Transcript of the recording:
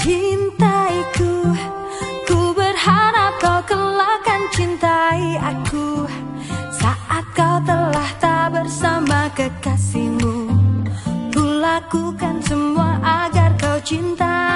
Cintaiku, ku berharap kau kelak akan cintai aku saat kau telah tak bersama kekasihmu. Ku lakukan semua agar kau cinta.